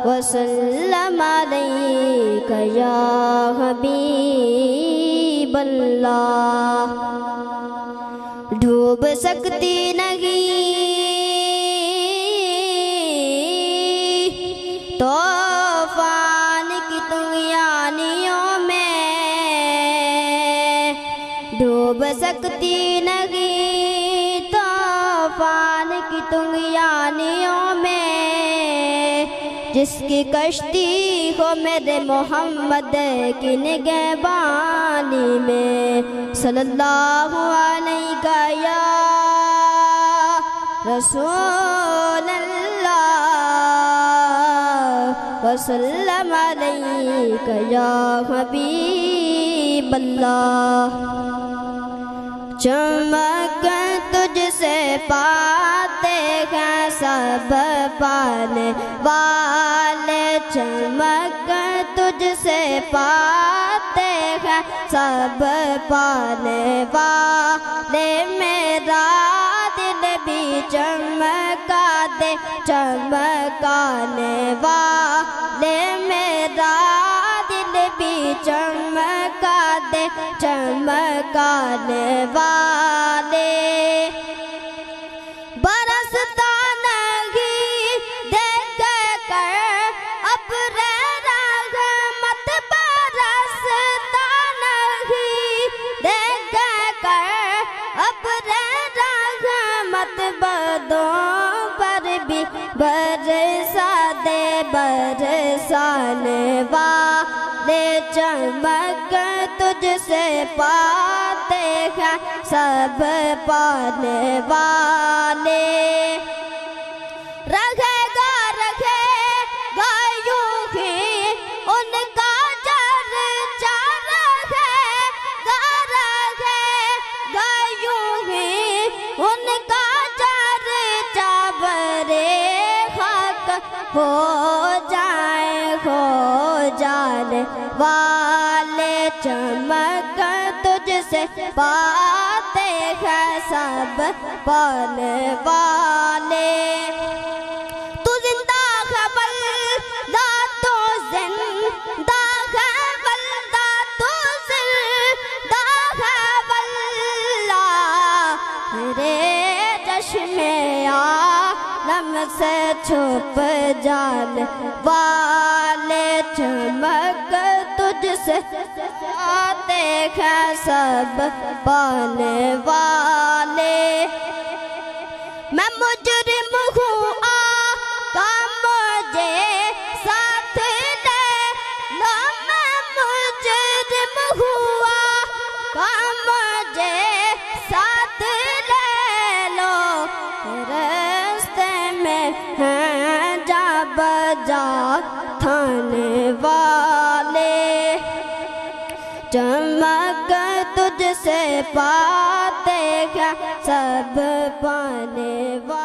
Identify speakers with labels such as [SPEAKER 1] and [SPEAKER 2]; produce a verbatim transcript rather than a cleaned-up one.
[SPEAKER 1] وسلم علیک یا حبیب اللہ۔ ڈوب سکتی نہیں طوفان کی طغیانیوں میں، ڈوب سکتی نہیں طوفان کی طغیانیوں میں، جس کی کشتی ہو میرے محمد کی نگہبانی میں۔ صلی اللہ علیہ یا رسول اللہ وسلم علیک یا حبیب اللہ۔ چمک تجھ سے پاتے ہیں سب پانے والے، چمک تجھ سے پاتے ہیں سب پانے والے، میرا دل بھی چمکا دے چمکانے والے، میرا دل بھی چمکا دے چمکانے والے۔ برستا نہیں دیکھ کر ابر رحمت، برستا نہیں دیکھ کر ابر رحمت، بدوں پر بھی برسا دے برسانے والے، چمک تجھ سے پاتے ہیں سب پانے والے۔ رکھے گا رکھے گا یوں ہی ان کا چرچا، رکھے گا رکھے گا یوں ہی ان کا چرچا، برے حق ہو جائے ہو جانے والے، چمک تجھ سے پاتے ہیں سب پانے والے۔ تو زندہ ہے والدہ تو زندہ ہے والدہ تو زندہ ہے واللہ، میرے چشم عالم سے چھپ جانے والے، چمک تجھ سے پاتے ہیں سب پانے والے۔ میں مجرم ہوں آقا مجھے ساتھ لے لو، میں مجرم ہوں آقا مجھے ساتھ لے لو، راستے میں ہیں جا بجا تھانے والے، چمک تجھ سے پاتے ہیں سب پانے والے۔